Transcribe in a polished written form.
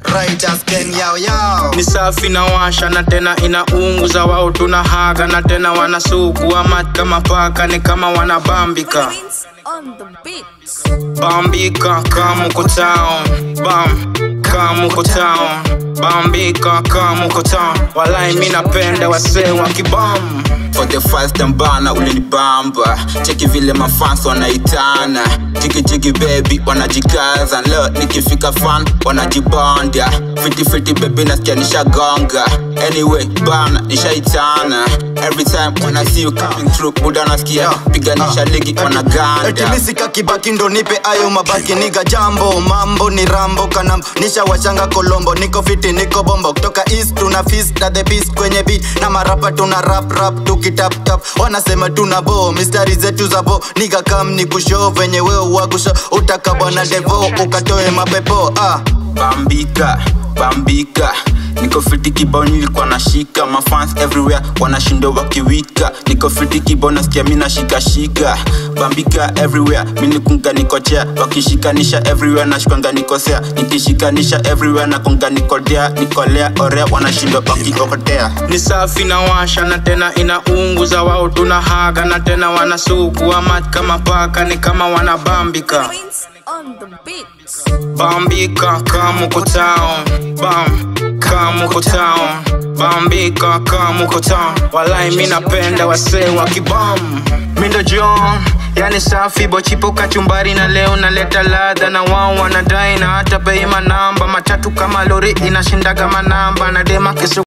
Riders gang yao yao. Ni safi na washa na tena inaunguza, wao tunahaga na tena wanasugu ama kama paka ni kama wanabambika. Bambika kama uko town, kama uko town, bambika kama uko town. Walai mimi napenda wasee wa kibam. For the first time bana ulinibamba, cheki vile mafans wanaitana, jigi baby wanajikaza, leo nikifika fan wanajibonda, fiti baby nasikia nishagonga, anyway bana nishaitana, every time when I see you coming through buda nasikia piganisha ligi wanaganda. Eti misika kibaki ndo nipe ayo mabaki niga jambo, mambo ni rambo kanam, nisha washanga Kolombo, niko fiti niko bombo, kutoka east tuna fist na the beast kwenye beat, na marapa tuna rap tukitap tap, wanasema tuna bo, mistari zetu za bo, niga kam ni kushow venye wewe wagusha, utaka bwana devo ukatoe mapepo. Bambika niko fiti kibao nilikuwa nashika, mafans everywhere wanashindo wakiwika, niko fiti kibao nasikia mimi nashika, bambika everywhere mimi kunga nikochea, wakishikanisha everywhere nashikanga nikosea, nikishikanisha everywhere na kunga nikodea, nikolea orea wanashindo wakikotea. Ni safi na washa na tena inaunguza, wao tunahaga na tena wanasugu ama kama paka ni kama wanabambika. Bambika kama uko town, kama uko town, bambika kama uko town. Walai mimi napenda wasee wa kibam. Mindo John, yani safi bochipo kachumbari, na leo naleta ladha na wao wanadai, na hata bei manamba matatu kama lori inashinda kama namba, na dema kesu